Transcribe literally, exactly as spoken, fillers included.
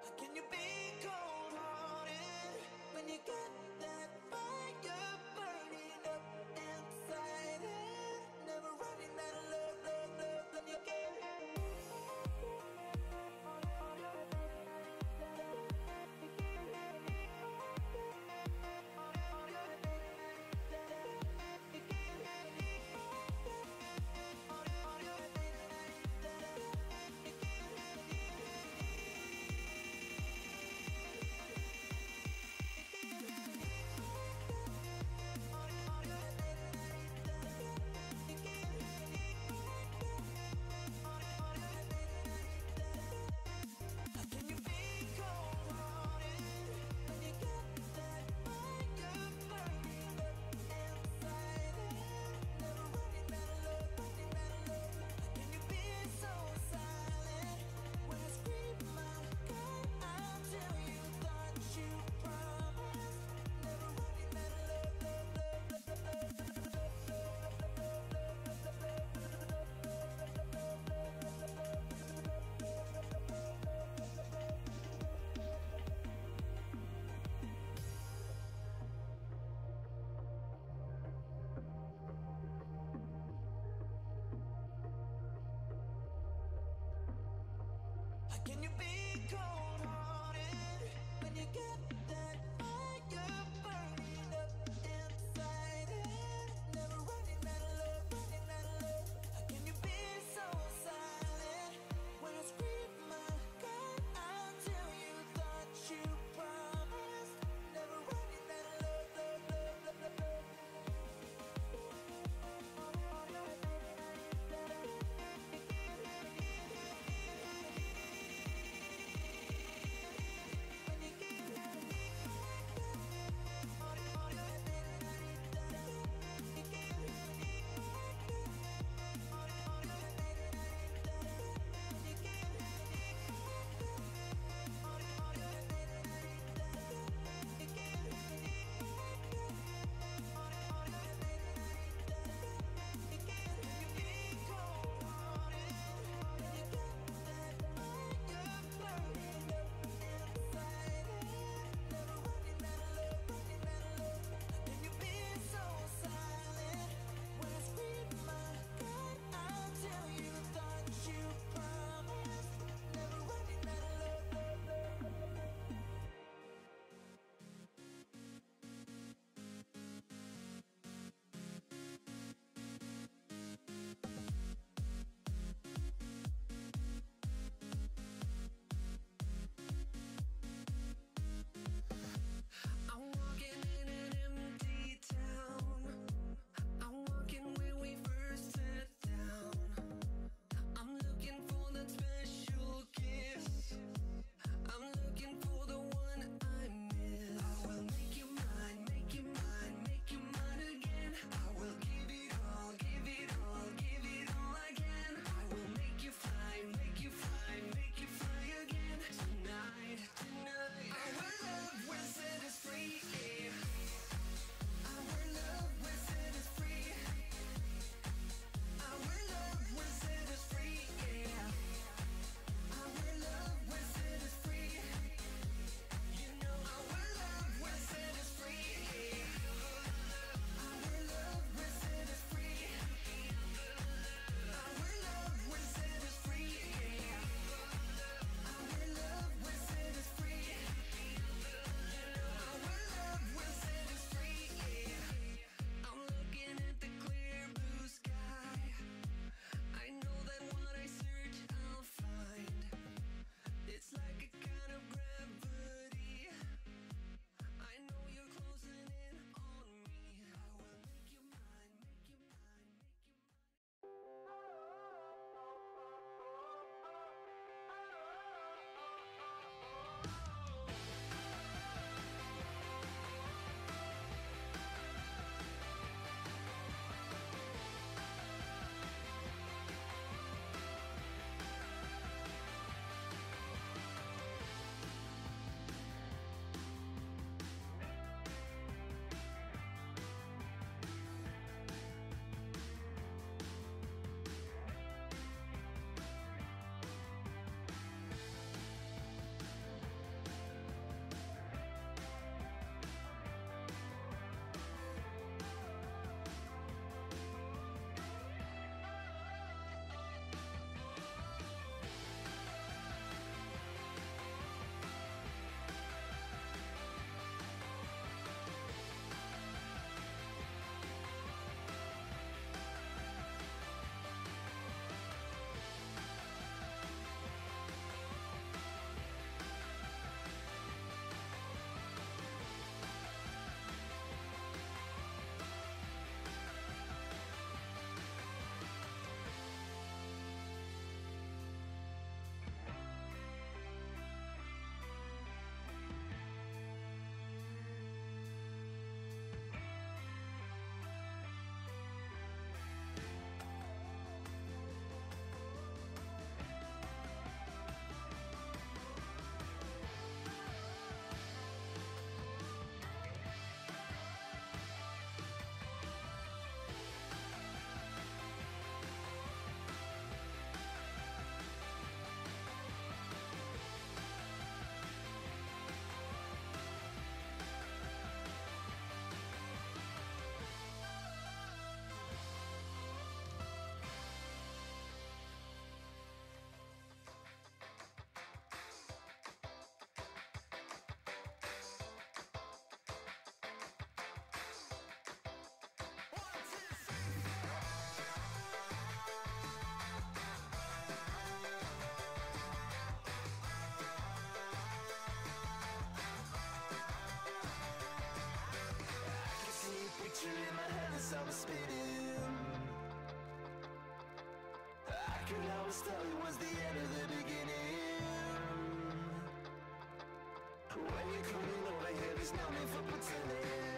Can you be cold-hearted when you got that fire burning up inside it? Never running out of love, love, love, love you get. Can you be cold-hearted when you get that fire burning up inside it? Never running out of love, running out of love. Can you be so silent when I scream my God out till you thought you promised? Never running out of love, love, love, love, love. When you get could always tell it was the end of the beginning. When you're coming over here, there's no need for pretending.